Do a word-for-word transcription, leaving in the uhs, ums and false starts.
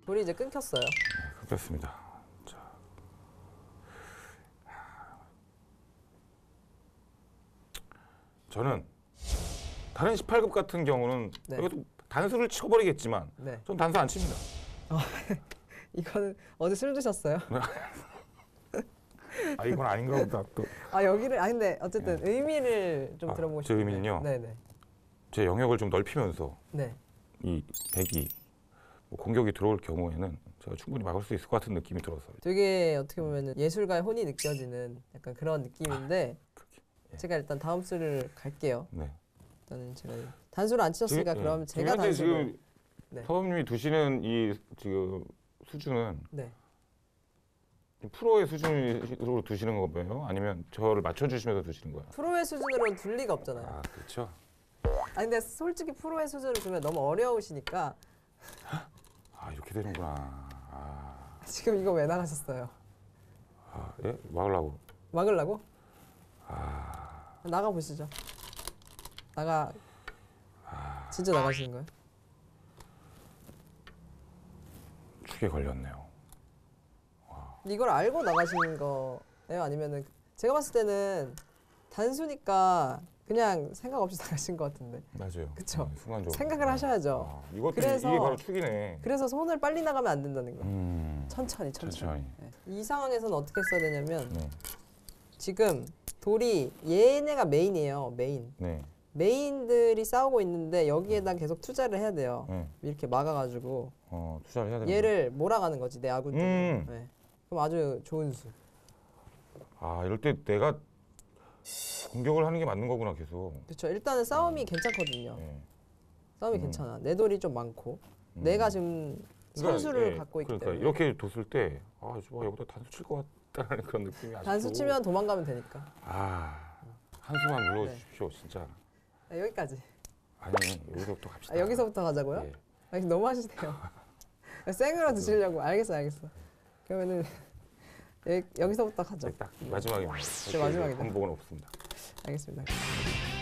불이 이제 끊겼어요. 네, 끊겼습니다. 자. 저는 다른 십팔 급 같은 경우는 네. 이것도 단수를 치워버리겠지만 네. 전 단수 안 칩니다. 이거는 어제 술 드셨어요? 아 이건 아닌가 보다 또. 아 여기를 아 근데 어쨌든 네. 의미를 좀 아, 들어보고 제 싶은데. 의미는요? 네네. 제 영역을 좀 넓히면서 네. 이 백이 뭐 공격이 들어올 경우에는 제가 충분히 막을 수 있을 것 같은 느낌이 들었어요. 되게 어떻게 보면 예술가의 혼이 느껴지는 약간 그런 느낌인데 아, 예. 제가 일단 다음 수를 갈게요. 네. 일단은 제가 단수를 안 치셨으니까 지금, 그럼 예. 제가 단수를 지금 네. 서범님이 두시는 이 지금 수준은 네. 프로의 수준으로 두시는 거예요? 아니면 저를 맞춰주시면서 두시는 거예요? 프로의 수준으로는 둘 리가 없잖아요. 아 그렇죠. 아 근데 솔직히 프로의 수준을 두면 너무 어려우시니까 아 이렇게 되는구나. 아, 지금 이거 왜 나가셨어요? 아 예? 막으려고. 막으려고? 아 나가 보시죠. 나가 진짜 나가시는 거예요? 축에 걸렸네요. 이걸 알고 나가시는 거예요? 아니면은 제가 봤을 때는 단수니까 그냥 생각 없이 나가신 것 같은데. 맞아요. 그쵸? 네, 순간적으로. 생각을 하셔야죠. 아, 이것도 그래서- 이게 바로 축이네. 그래서 손을 빨리 나가면 안 된다는 거. 음, 천천히 천천히. 천천히. 네. 이 상황에서는 어떻게 써야 되냐면 네, 지금 돌이 얘네가 메인이에요. 메인. 네, 메인들이 싸우고 있는데 여기에다 계속 투자를 해야 돼요. 네. 이렇게 막아가지고 어 투자를 해야 되는. 얘를 몰아가는 거지 내 아군 쪽으로. 음. 네. 그럼 아주 좋은 수. 아 이럴 때 내가 공격을 하는 게 맞는 거구나 계속. 그렇죠. 일단은 싸움이 괜찮거든요. 네. 싸움이 음. 괜찮아. 내 돌이 좀 많고 음. 내가 지금 그러니까, 선수를 예, 갖고 있기 그러니까 때문에 이렇게 뒀을 때 아, 저 여기다 단수 칠 것 같다는 그런 느낌이 아직도. 단수 치면 도망가면 되니까. 아 한수만 물러주십시오 진짜. 아, 여기까지. 아니 여기서부터 갑시다. 아, 여기서부터 가자고요? 예. 아, 너무 하시네요. 생으로 드시려고. 알겠어, 알겠어. 그러면은 여기, 여기서부터 가죠. 네, 딱 마지막입니다. 네, 마지막이다. 번복은 없습니다. 알겠습니다.